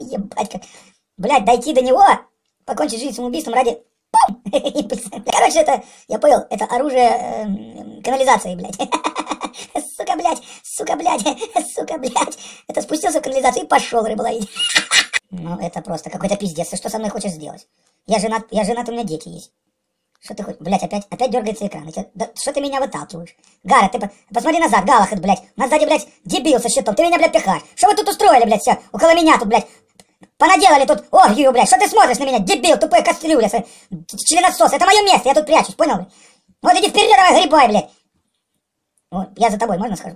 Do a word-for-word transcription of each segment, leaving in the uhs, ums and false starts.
Ебать как. Блядь, дойти до него, покончить жизнь самоубийством ради... Короче, это, я понял, это оружие э, канализации, блядь. Сука, блядь, сука, блядь, сука, блядь. Это спустился в канализацию и пошел рыбу ловить. Ну, это просто какой-то пиздец. Ты что со мной хочешь сделать? Я женат, я женат, у меня дети есть. Что ты хочешь? Блядь, опять, опять дергается экран. Да, что ты меня выталкиваешь? Гара, ты по, посмотри назад, Галахад, блядь. У нас сзади, блядь, дебил со щитом. Ты меня, блядь, пихаешь. Что вы тут устроили, блядь, все? Около меня тут, блядь. Понаделали тут оргию, блядь. Что ты смотришь на меня, дебил, тупой кастрюля, членосос. Это мое место, я тут прячусь, понял, блядь? Вот иди вперед, давай, грибай, блядь. Вот, я за тобой, можно схожу?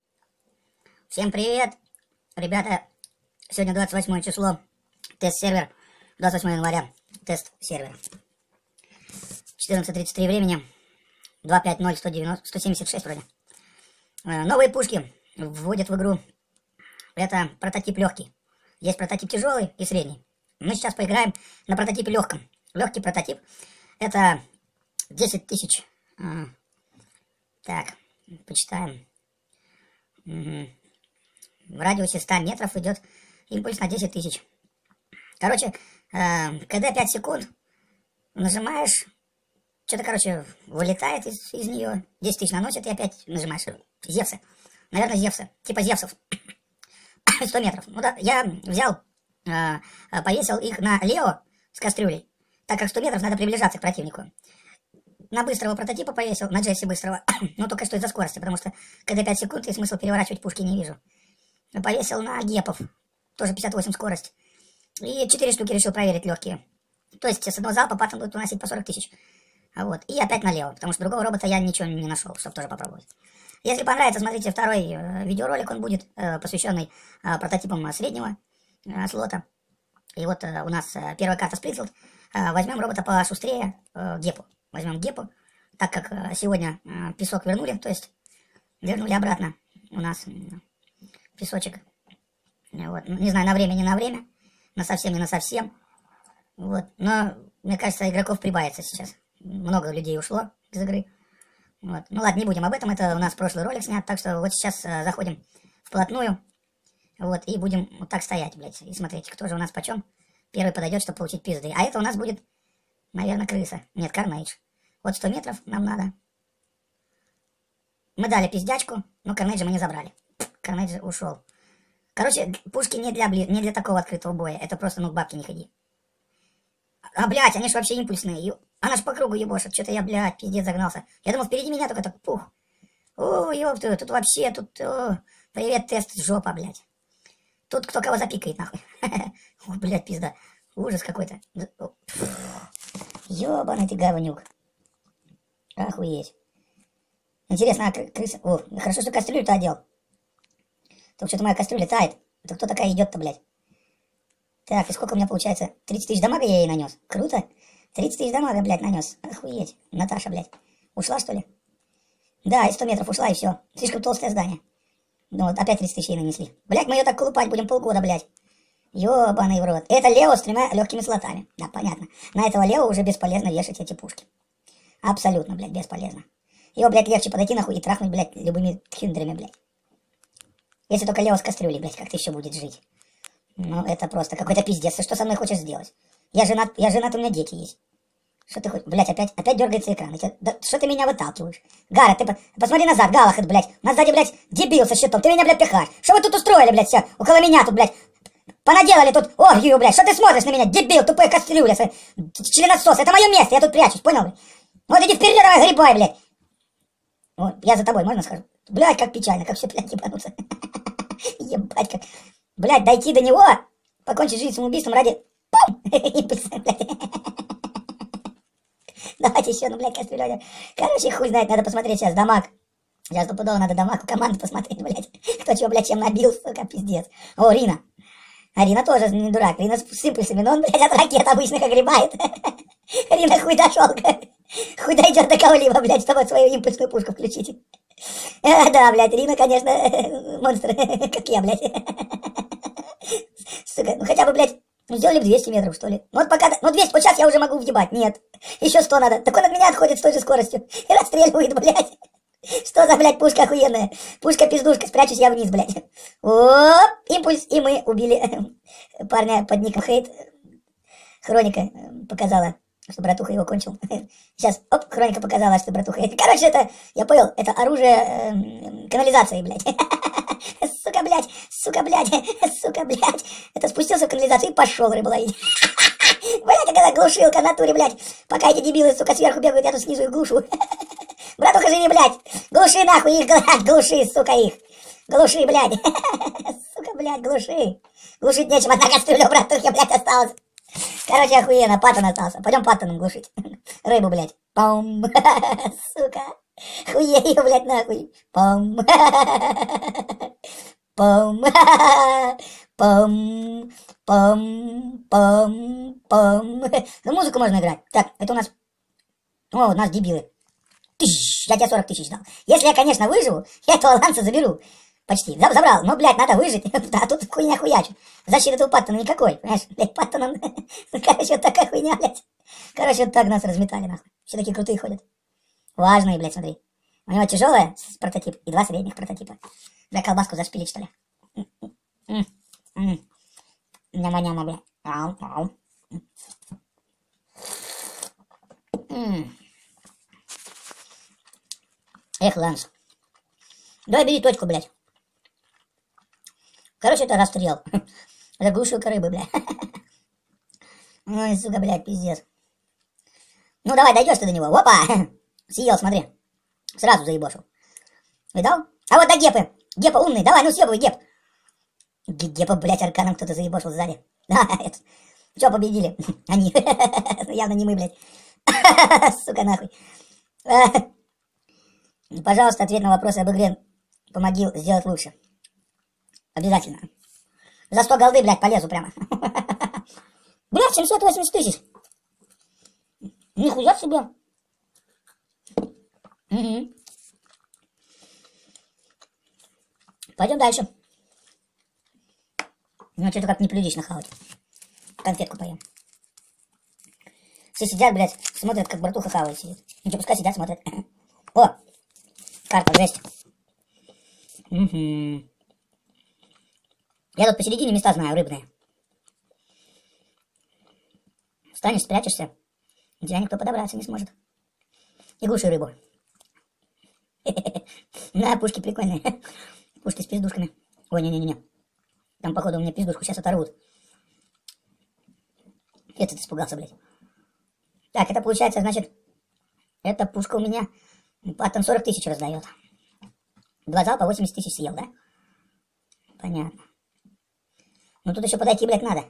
Всем привет, ребята. Сегодня двадцать восьмое число. Тест-сервер. двадцать восьмое января. Тест-сервер. четырнадцать тридцать три времени. два пять ноль сто девяносто сто семьдесят шесть вроде. Э, новые пушки вводят в игру. Это прототип легкий. Есть прототип тяжелый и средний. Мы сейчас поиграем на прототипе легком. Легкий прототип. Это десять тысяч. Э, так, почитаем. Угу. В радиусе ста метров идет импульс на десять тысяч. Короче, э, КД пять секунд. Нажимаешь. Что-то, короче, вылетает из, из нее. десять тысяч наносит и опять нажимаешь. Зевсы. Наверное, Зевсы. Типа Зевсов. сто метров. Ну да, я взял, э, повесил их на Лео с кастрюлей. Так как сто метров надо приближаться к противнику. На быстрого прототипа повесил, на Джесси быстрого. Но только что из-за скорости, потому что когда пять секунд, и смысл переворачивать пушки не вижу. Повесил на Гепов. Тоже пятьдесят восемь скорость. И четыре штуки решил проверить легкие. То есть с одного залпа патон будет уносить по сорок тысяч. Вот. И опять налево, потому что другого робота я ничего не нашел, чтобы тоже попробовать. Если понравится, смотрите второй э, видеоролик, он будет э, посвященный э, прототипам среднего э, слота. И вот э, у нас э, первая карта Сплитфилд. Э, возьмем робота пошустрее, э, Гепу. Возьмем Гепу, так как э, сегодня э, песок вернули, то есть вернули обратно у нас э, песочек. Вот. Не знаю, на время, не на время, на совсем, не на совсем. Вот. Но, мне кажется, игроков прибавится сейчас. Много людей ушло из игры. Вот. Ну ладно, не будем об этом, это у нас прошлый ролик снят, так что вот сейчас э, заходим вплотную. Вот, и будем вот так стоять, блядь, и смотреть, кто же у нас почем первый подойдет, чтобы получить пизды. А это у нас будет, наверное, крыса. Нет, Карнейдж. Вот сто метров нам надо. Мы дали пиздячку, но Карнейджа мы не забрали. Карнейдж ушел. Короче, пушки не для, не для такого открытого боя, это просто, ну, к бабке не ходи. А, блядь, они ж вообще импульсные. Она ж по кругу ебошит. Что-то я, блядь, пиздец загнался. Я думал, впереди меня только так пух. О, ёпта, тут вообще, тут... О, привет, тест, жопа, блядь. Тут кто кого запикает, нахуй. О, блядь, пизда. Ужас какой-то. Ёбаный ты говнюк. Охуеть. Интересно, а крыса... О, хорошо, что кастрюлю-то одел. Только что-то моя кастрюля тает. Это кто такая идет-то, блядь? Так, и сколько у меня получается? тридцать тысяч дамага я ей нанес. Круто. тридцать тысяч дамага, блядь, нанес. Охуеть. Наташа, блядь. Ушла, что ли? Да, и сто метров ушла, и все. Слишком толстое здание. Ну вот, опять тридцать тысяч ей нанесли. Блядь, мы ее так колупать будем полгода, блядь. Ёбаный в рот. Это Лео с тремя легкими слотами. Да, понятно. На этого Лео уже бесполезно вешать эти пушки. Абсолютно, блядь, бесполезно. Его, блядь, легче подойти нахуй и трахнуть, блядь, любыми хюндрами, блядь. Если только Лео с кастрюлей, блядь, как-то еще будет жить. Ну, это просто какой-то пиздец. Ты что со мной хочешь сделать? Я женат, я женат, у меня дети есть. Что ты хочешь? Блядь, опять, опять дергается экран. Да, что ты меня выталкиваешь? Гара, ты по, посмотри назад, Галахад, блядь. У нас сзади, блядь, дебил со щитом. Ты меня, блядь, пихаешь. Что вы тут устроили, блядь, все? Около меня тут, блядь. Понаделали тут оргию, блядь. Что ты смотришь на меня, дебил, тупой кастрюля, членосос. Это мое место, я тут прячусь, понял, блядь? Вот иди вперед, давай, грибай, блядь. Вот, я за тобой, можно схожу? Блядь, как печально, как все, блядь, ебануться. Ебать, как... Блядь, дойти до него, покончить жизнь самоубийством ради... Давайте еще, ну, блядь, кастрюля. Короче, хуй знает, надо посмотреть сейчас дамаг. Сейчас стопудово надо дамаг у команды посмотреть, блядь. Кто чего, блядь, чем набил, сука, пиздец. О, Рина. А Рина тоже не дурак. Рина с импульсами, но он, блядь, от ракет обычных огребает. Рина хуй дошел, хуй дойдет до кого-либо, блядь, чтобы свою импульсную пушку включить. А, да, блядь, Рина, конечно, монстр, как я, блядь. Сука, ну хотя бы, блядь, сделали бы двести метров, что ли. Ну вот пока, ну двести, вот сейчас я уже могу въебать, нет. Еще сто надо. Так он от меня отходит с той же скоростью и расстреливает, блядь. Что за, блядь, пушка охуенная? Пушка-пиздушка, спрячусь я вниз, блядь. Оп, импульс, и мы убили парня под ником Хейт. Хроника показала, что братуха его кончил. Сейчас, оп, хроника показала, что братуха... Короче, это, я понял, это оружие э, канализации, блядь. Сука, блядь, сука, блядь, сука, блядь. Это спустился в канализацию и пошел рыбу ловить. Блядь, какая глушилка в натуре, блядь. Пока эти дебилы, сука, сверху бегают, я тут снизу их глушу. Братуха, живи, блядь. Глуши нахуй их, блядь, глуши, сука, их. Глуши, блядь. Сука, блядь, глуши. Глушить нечем, одна кастрюля у братухи, блядь, осталась. Короче, охуенно, паттон остался. Пойдем паттоном глушить. Рыбу, блядь. Пам. Сука. Хуею, блядь, нахуй. Пам. Пам. Пам. Пам. Пам. Пам. Ну, музыку можно играть. Так, это у нас... О, у нас дебилы. Тыщ, я тебе сорок тысяч дал. Если я, конечно, выживу, я этого ланца заберу. Почти. Забрал. Но, блядь, надо выжить. А тут хуйня хуячу. Защиты у паттона никакой. Понимаешь? Блядь, паттоном... Короче, вот такая хуйня, блядь. Короче, вот так нас разметали, нахуй. Все такие крутые ходят. Важные, блядь, смотри. У него тяжелая прототип и два средних прототипа. Бля, колбаску зашпилить, что ли? Няма-няма, бля. Ау-ау. Эх, Ланс. Давай бери точку, блядь. Короче, это расстрел. Это глушилка рыбы, блядь. Ой, сука, блядь, пиздец. Ну, давай, дойдешь ты до него. Опа! Съел, смотри. Сразу заебошил. Видал? А вот до Гепы. Гепа умный. Давай, ну съебывай, Геп. Гепа, блядь, арканом кто-то заебошил сзади. А, это... Что победили? Они. Явно не мы, блядь. Сука, нахуй. Пожалуйста, ответь на вопросы об игре. Помоги сделать лучше. Обязательно. За сто голды, блядь, полезу прямо. Блядь, семьсот восемьдесят тысяч. Нихуя себе. Угу. Пойдем дальше. Ну, что-то как неприлично хавать. Конфетку поем. Все сидят, блядь, смотрят, как братуха хавает сидит. Ну, что, пускай сидят, смотрят. О! Карта, жесть. Угу. Я тут посередине места знаю, рыбные. Встанешь, спрячешься, и тебя никто подобраться не сможет. И глуши рыбу. Да, пушки прикольные. Пушки с пиздушками. Ой, не-не-не. Там, походу, у меня пиздушку сейчас оторвут. Этот испугался, блядь. Так, это получается, значит, эта пушка у меня паттон сорок тысяч раздает. Два залпа восемьдесят тысяч съел, да? Понятно. Ну тут еще подойти, блядь, надо.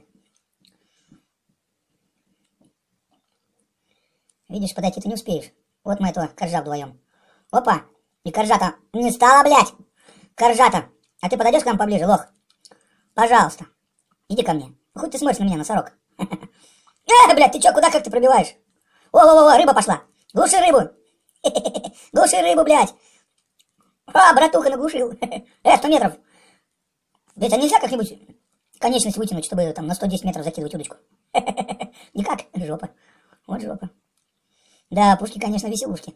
Видишь, подойти ты не успеешь. Вот мы этого коржа вдвоем. Опа! И коржа-то не стало, блядь! Коржа-то! А ты подойдешь к нам поближе, лох? Пожалуйста. Иди ко мне. Хоть ты смотришь на меня, носорог. Э, блядь, ты чё, куда как ты пробиваешь? О-о-о, рыба пошла. Глуши рыбу. Глуши рыбу, блядь. А, братуха наглушил. Э, сто метров. Блядь, а нельзя как-нибудь конечность вытянуть, чтобы там на сто десять метров закидывать удочку? Никак. Жопа. Вот жопа. Да, пушки, конечно, веселушки.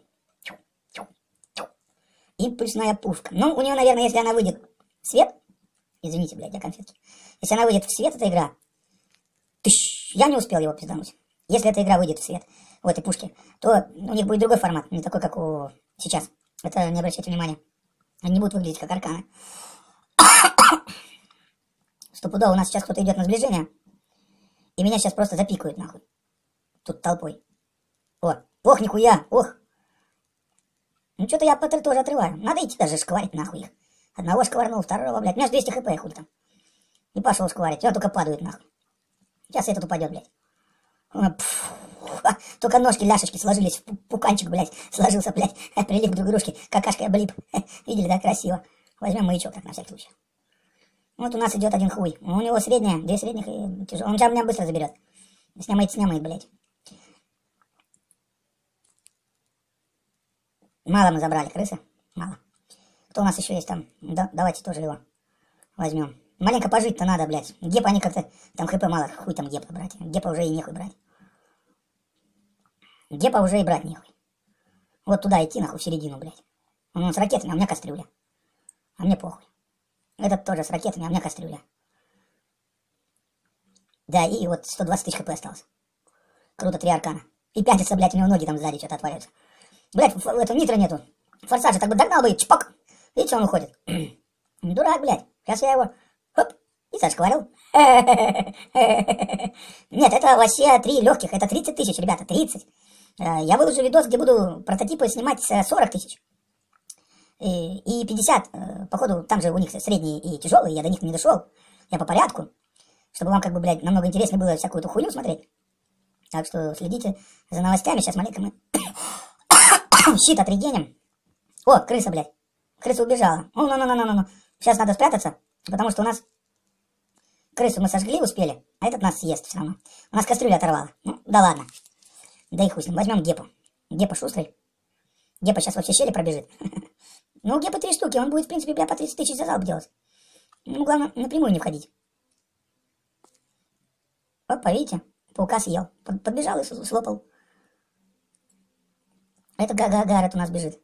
Импульсная пушка. Ну, у нее, наверное, если она выйдет в свет... Извините, блядь, я конфетки. Если она выйдет в свет, эта игра... Тыщ, я не успел его пиздануть. Если эта игра выйдет в свет, у этой пушки, то у них будет другой формат, не такой, как у сейчас. Это не обращайте внимания. Они не будут выглядеть как арканы. Стопудово, у нас сейчас кто-то идет на сближение, и меня сейчас просто запикают, нахуй. Тут толпой. О, ох, нихуя, ох. Ну, что-то я патры тоже отрываю. Надо идти даже шкварить, нахуй их. Одного шкварнул, второго, блядь. У меня же двести хп, хули там. И пошел шкварить. Он только падает, нахуй. Сейчас этот упадет, блядь. Только ножки, ляшечки сложились в пуканчик, блядь. Сложился, блядь. Прилип к друг дружке. Какашка я блип. Видели, да, красиво. Возьмем маячок, так, на всякий случай. Вот у нас идет один хуй. У него средняя, две средних и тяжелая. Он сейчас меня быстро заберет. Снямает, снямает, блядь. Мало мы забрали, крысы. Мало. Кто у нас еще есть там? Да, давайте тоже его возьмем. Маленько пожить-то надо, блядь. Гепа они как-то... Там хп мало, хуй там гепа брать. Гепа уже и нехуй брать. Гепа уже и брать нехуй. Вот туда идти, нахуй, в середину, блядь. Он с ракетами, а у меня кастрюля. А мне похуй. Этот тоже с ракетами, а у меня кастрюля. Да, и вот сто двадцать тысяч хп осталось. Круто, три аркана. И пятится, блядь, у него ноги там сзади что-то отваливаются. Блядь, этого нитро нету. Форсажа так бы догнал бы и чпок. Видите, он уходит. Дурак, блядь. Сейчас я его, хоп, и зашкварил. Нет, это вообще три легких. Это тридцать тысяч, ребята, тридцать. Я выложу видос, где буду прототипы снимать сорок тысяч. И, и пятьдесят. Походу, там же у них средние и тяжелые. Я до них не дошел. Я по порядку. Чтобы вам, как бы, блядь, намного интереснее было всякую эту хуйню смотреть. Так что следите за новостями. Сейчас маленько мы щит отрегеним. О, крыса, блядь. Крыса убежала. О, ну, ну, ну, ну, ну. Сейчас надо спрятаться, потому что у нас крысу мы сожгли, успели, а этот нас съест все равно. У нас кастрюля оторвала. Ну, да ладно. Да и хуй с ним. Возьмем Гепу. Гепа шустрый. Гепа сейчас во все щели пробежит. Ну, у Гепы три штуки. Он будет, в принципе, бля, по тридцать тысяч за залп делать. Ну, главное, напрямую не входить. Опа, видите? Паука съел. Подбежал и слопал. Это Гаррет у нас бежит.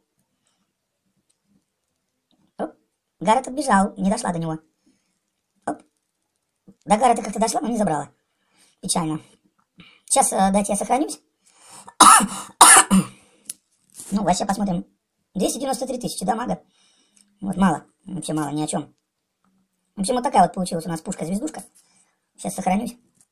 Оп. Гаррет отбежал. Не дошла до него. Оп. До Гаррета как-то дошла, но не забрала. Печально. Сейчас э, дайте я сохранюсь. Ну, вообще посмотрим. двести девяносто три тысячи, да, мага? Вот мало. Вообще мало, ни о чем. В общем, вот такая вот получилась у нас пушка-звездушка. Сейчас сохранюсь.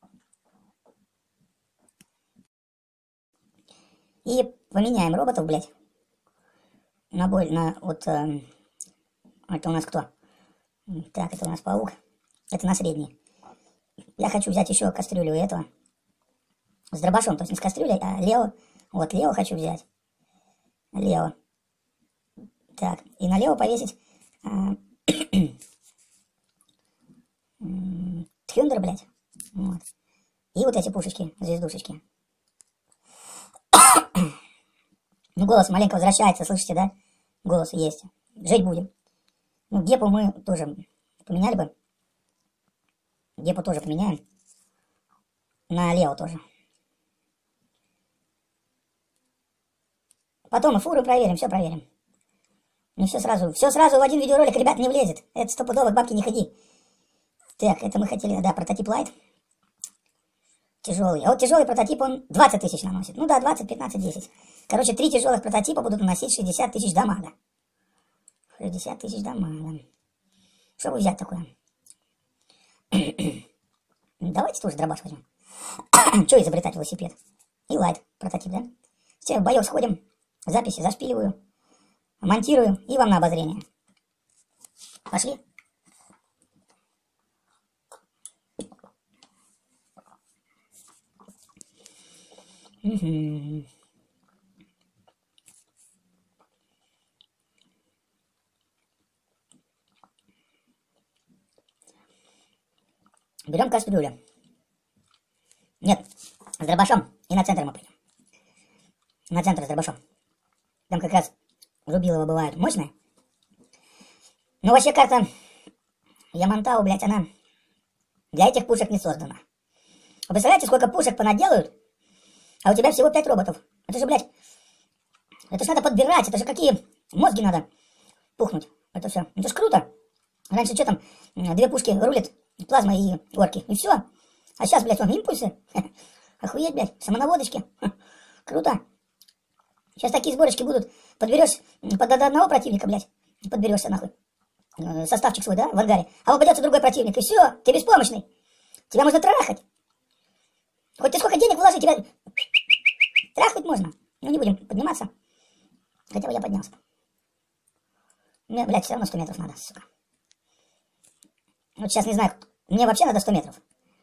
И поменяем роботов, блядь. На бой, на вот... Э, это у нас кто? Так, это у нас паук. Это на средний. Я хочу взять еще кастрюлю этого. С дробашом, то есть не с кастрюлей, а Лео. Вот, Лео хочу взять. Лео. Так, и на Лео повесить... Э, Тхюндер, блядь. Вот. И вот эти пушечки, звездушечки. Ну, голос маленько возвращается, слышите, да? Голос есть. Жить будем. Ну, Гепу мы тоже поменяли бы. Гепу тоже поменяем. На Лео тоже. Потом мы фуру проверим, все проверим. Не все сразу. Все сразу в один видеоролик, ребят, не влезет. Это стопудово, к бабке не ходи. Так, это мы хотели, да, прототип лайт. Тяжелый. А вот тяжелый прототип, он двадцать тысяч наносит. Ну да, двадцать, пятнадцать, десять. Короче, три тяжелых прототипа будут наносить шестьдесят тысяч дамага. шестьдесят тысяч дамага. Что бы взять такое? Давайте тоже дробаш возьмем. Что изобретать велосипед? И лайт прототип, да? Все, в боев сходим, записи зашпиливаю, монтирую и вам на обозрение. Пошли. Угу. Берем кастрюлю. Нет, с дробашом. И на центр мы пойдем. На центр с дробашом. Там как раз рубилово бывают мощные. Но вообще карта Ямантау, блядь, она для этих пушек не создана. Вы представляете, сколько пушек понаделают, а у тебя всего пять роботов. Это же, блядь, это же надо подбирать. Это же какие мозги надо пухнуть. Это все. Это ж круто. Раньше что там, две пушки рулят, плазма и орки. И все. А сейчас, блядь, вон, импульсы. Охуеть, блядь, самонаводочки. Круто. Сейчас такие сборочки будут. Подберешь под одного противника, блядь. Подберешься, нахуй. Составчик свой, да, в ангаре. А попадется другой противник. И все, ты беспомощный. Тебя можно трахать. Хоть ты сколько денег вложи, тебя трахать можно. Ну, не будем подниматься. Хотя бы я поднялся. Мне, блядь, все равно сто метров надо, сука. Вот сейчас не знаю, мне вообще надо сто метров.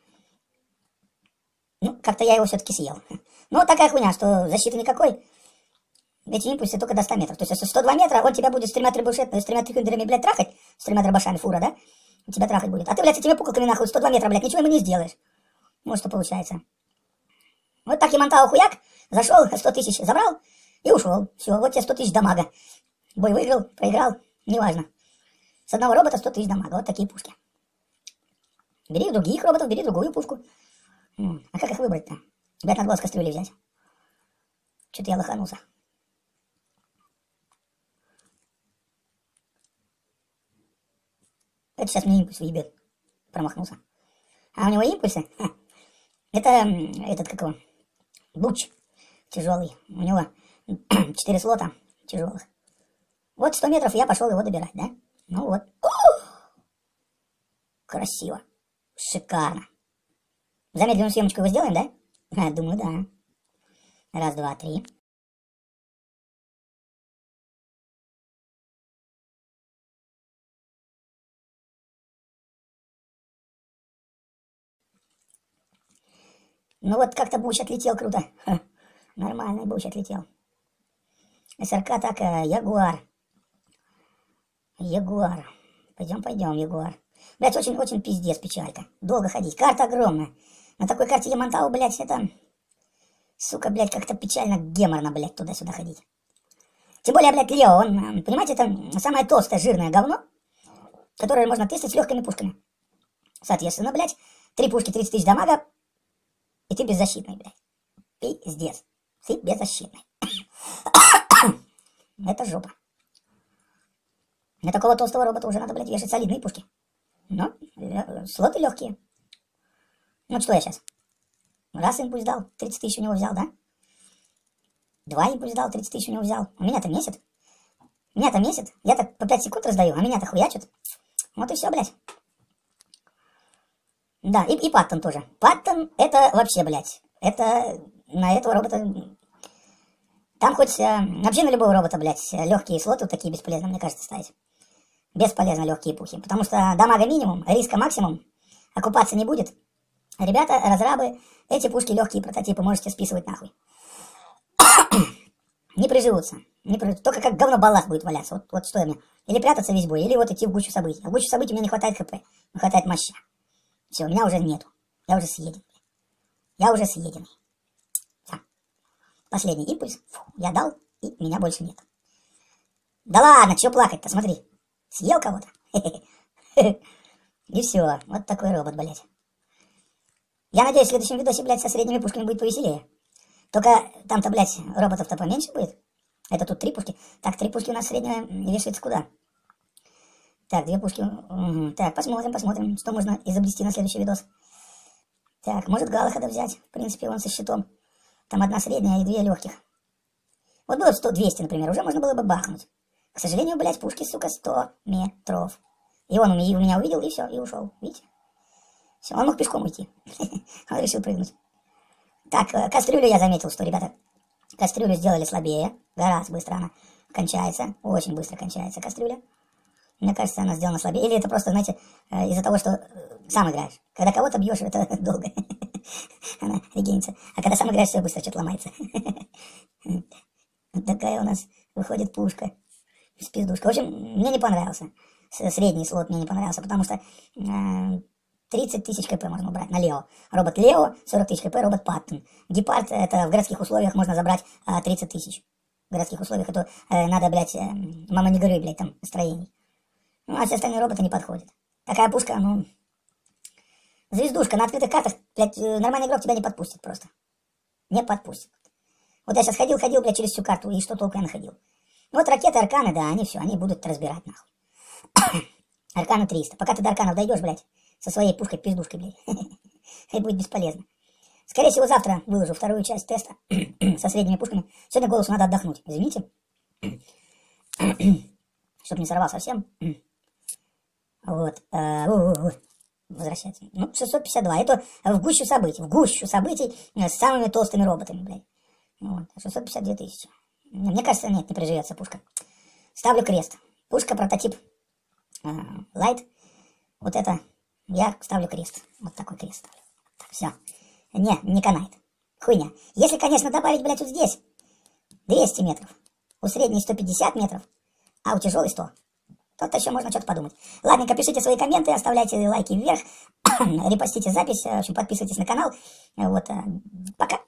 Ну, как-то я его все-таки съел. Ну, вот такая хуйня, что защиты никакой. Эти импульсы только до ста метров. То есть, если сто два метра, он тебя будет с тремя требушетами, с тремя трехюндерами, блядь, трахать, с тремя дробашами, фура, да? Тебя трахать будет. А ты, блядь, с этими пуколками, нахуй, сто два метра, блядь, ничего ему не сделаешь. Вот что получается. Вот так Ямантау хуяк, зашел, сто тысяч забрал и ушел. Все, вот тебе сто тысяч дамага. Бой выиграл, проиграл, неважно. С одного робота сто тысяч дамага. Вот такие пушки. Бери других роботов, бери другую пушку. А как их выбрать-то? Блядь, надо было с кастрюли взять. Что-то я лоханулся. Это сейчас мне импульс въебет. Промахнулся. А у него импульсы? Ха. Это этот, как его, буч тяжелый. У него четыре слота тяжелых. Вот сто метров я пошел его добирать, да? Ну вот. Красиво. Шикарно. Замедленную съемочку его сделаем, да? А, думаю, да. Раз, два, три. Ну вот как-то буч отлетел круто. Ха. Нормальный буч отлетел. СРК так, э, Ягуар. Ягуар. Пойдем, пойдем, Ягуар. Блять, очень-очень пиздец печалька. Долго ходить. Карта огромная. На такой карте Ямантау, блядь, это... Сука, блядь, как-то печально геморно, блядь, туда-сюда ходить. Тем более, блядь, Лео, он, понимаете, это самое толстое, жирное говно, которое можно тестить с легкими пушками. Соответственно, блядь, три пушки, тридцать тысяч дамага, и ты беззащитный, блядь. Пиздец. Ты беззащитный. Это жопа. Для такого толстого робота уже надо, блядь, вешать солидные пушки. Но слоты легкие. Ну что я сейчас? Раз импульс дал, тридцать тысяч у него взял, да? Два импульс дал, тридцать тысяч у него взял. У меня-то месяц. Меня-то месяц. Я так по пять секунд раздаю, а меня-то хуячат. Вот и все, блядь. Да, и, и Паттон тоже. Паттон это вообще, блядь. Это на этого робота... Там хоть э, вообще на любого робота, блядь, легкие слоты вот такие бесполезно, мне кажется, ставить. Бесполезно легкие пухи. Потому что дамага минимум, риска максимум, оккупаться не будет. Ребята, разрабы, эти пушки легкие прототипы можете списывать нахуй. Не приживутся. Не приживутся. Только как говно балласт будет валяться. Вот, вот что я мне. Или прятаться весь бой, или вот идти в гущу событий. А в гущу событий у меня не хватает хп, не хватает моща. Все, меня уже нету. Я уже съеден. Я уже съеденный. Все. Последний импульс. Фу, я дал, и меня больше нет. Да ладно, чё плакать-то, смотри. Съел кого-то. И все. Вот такой робот, блядь. Я надеюсь, в следующем видосе, блядь, со средними пушками будет повеселее. Только там-то, блядь, роботов-то поменьше будет. Это тут три пушки. Так, три пушки у нас среднего вешается куда? Так, две пушки. Угу. Так, посмотрим, посмотрим, что можно изобрести на следующий видос. Так, может Галахада взять. В принципе, он со щитом. Там одна средняя и две легких. Вот было бы сто двести, например, уже можно было бы бахнуть. К сожалению, блядь, пушки, сука, сто метров. И он у меня увидел, и все, и ушел. Видите? Все, он мог пешком уйти. Он решил прыгнуть. Так, кастрюлю я заметил, что, ребята, кастрюлю сделали слабее. Гораздо быстро она кончается. Очень быстро кончается кастрюля. Мне кажется, она сделана слабее. Или это просто, знаете, из-за того, что сам играешь. Когда кого-то бьешь, это долго. Она регенится. А когда сам играешь, все быстро что-то ломается. Вот такая у нас выходит пушка. Спиздушка. В общем, мне не понравился. Средний слот мне не понравился, потому что... тридцать тысяч кп можно убрать на Лео. Робот Лео, сорок тысяч кп, робот Паттон. Гепард, это в городских условиях можно забрать а, тридцать тысяч. В городских условиях это э, надо, блядь, э, мама не горюй, блядь, там, строений. Ну, а все остальные роботы не подходят. Такая пушка, ну... Звездушка на открытых картах, блядь, нормальный игрок тебя не подпустит просто. Не подпустит. Вот я сейчас ходил-ходил, блядь, через всю карту, и что толку я находил. Вот ракеты, арканы, да, они все, они будут разбирать, нахуй. Арканы триста. Пока ты до арканов дойдешь, блядь, со своей пушкой-пиздушкой, блядь. Это будет бесполезно. Скорее всего, завтра выложу вторую часть теста со средними пушками. Сегодня голосу надо отдохнуть. Извините. Чтоб не сорвал совсем. Вот. Возвращается. Ну, шестьсот пятьдесят два. Это в гущу событий. В гущу событий с самыми толстыми роботами, блядь. Вот. шестьсот пятьдесят две тысячи. Мне кажется, нет, не приживется пушка. Ставлю крест. Пушка прототип Light. Вот это я ставлю крест. Вот такой крест ставлю. Так, все. Не, не канает. Хуйня. Если, конечно, добавить, блядь, вот здесь двести метров. У средней сто пятьдесят метров, а у тяжелой сто. Тут еще можно что-то подумать. Ладненько, пишите свои комменты, оставляйте лайки вверх, репостите запись, в общем, подписывайтесь на канал. Вот, пока.